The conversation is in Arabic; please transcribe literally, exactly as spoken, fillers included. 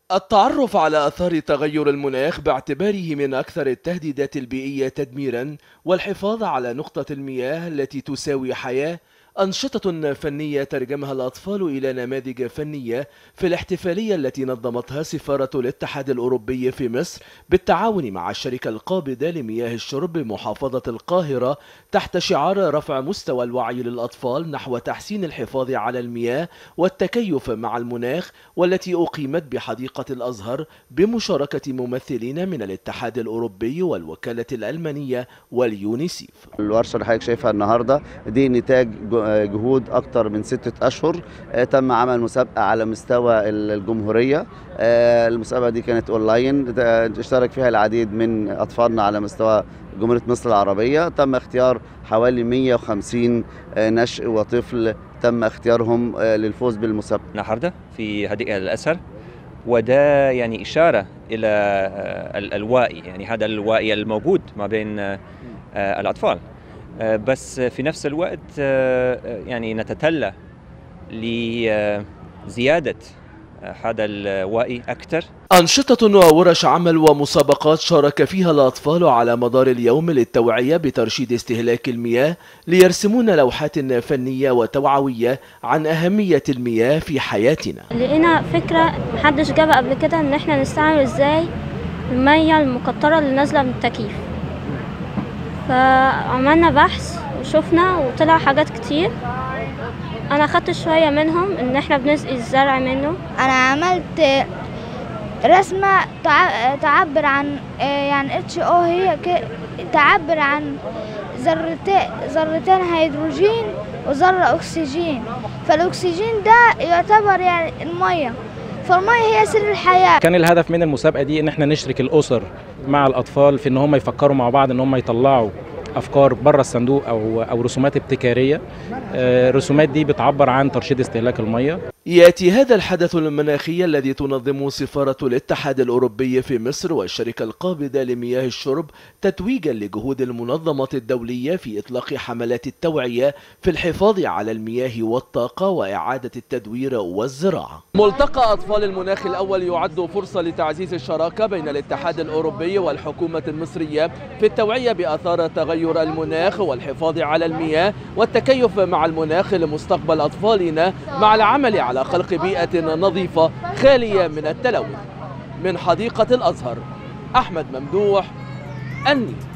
التعرف على آثار تغير المناخ باعتباره من أكثر التهديدات البيئية تدميرا، والحفاظ على نقطة المياه التي تساوي حياة، أنشطة فنية ترجمها الأطفال إلى نماذج فنية في الاحتفالية التي نظمتها سفارة الاتحاد الأوروبي في مصر بالتعاون مع الشركة القابضة لمياه الشرب بمحافظة القاهرة، تحت شعار رفع مستوى الوعي للأطفال نحو تحسين الحفاظ على المياه والتكيف مع المناخ، والتي أقيمت بحديقة الأزهر بمشاركة ممثلين من الاتحاد الأوروبي والوكالة الألمانية واليونيسيف. الورشة اللي حضرتك شايفها النهارده دي نتاج جهود أكتر من ستة أشهر. تم عمل مسابقة على مستوى الجمهورية. المسابقة دي كانت أونلاين، اشترك فيها العديد من أطفالنا على مستوى جمهورية مصر العربية. تم اختيار حوالي مئة وخمسين نشء وطفل تم اختيارهم للفوز بالمسابقة النهارده في حديقة الأزهر، وده يعني إشارة إلى الوعي، يعني هذا الوعي الموجود ما بين الأطفال، بس في نفس الوقت يعني نتطلع لزيادة هذا الوعي أكثر. أنشطة وورش عمل ومسابقات شارك فيها الأطفال على مدار اليوم للتوعية بترشيد استهلاك المياه، ليرسمون لوحات فنية وتوعوية عن أهمية المياه في حياتنا. لقينا فكرة محدش جابها قبل كده، إن احنا نستعمل ازاي المية المقطرة اللي نازلة من التكييف، فعملنا بحث وشوفنا وطلع حاجات كتير. انا خدت شويه منهم ان احنا بنسقي الزرع منه. انا عملت رسمه تعبر عن يعني اتش او، هي تعبر عن ذرتين ذرتين هيدروجين وذره اكسجين، فالاكسجين ده يعتبر يعني الميه، فالميه هي سر الحياه. كان الهدف من المسابقه دي ان احنا نشرك الاسر مع الاطفال في ان هم يفكروا مع بعض، ان هم يطلعوا افكار بره الصندوق او او رسومات ابتكاريه. الرسومات دي بتعبر عن ترشيد استهلاك الميه. يأتي هذا الحدث المناخي الذي تنظمه سفارة الاتحاد الأوروبي في مصر والشركة القابضة لمياه الشرب تتويجا لجهود المنظمة الدولية في إطلاق حملات التوعية في الحفاظ على المياه والطاقة وإعادة التدوير والزراعة. ملتقى أطفال المناخ الأول يعد فرصة لتعزيز الشراكة بين الاتحاد الأوروبي والحكومة المصرية في التوعية بآثار تغير المناخ والحفاظ على المياه والتكيف مع المناخ لمستقبل أطفالنا، مع العمل على على خلق بيئة نظيفة خالية من التلوث. من حديقة الأزهر، أحمد ممدوح، النيل.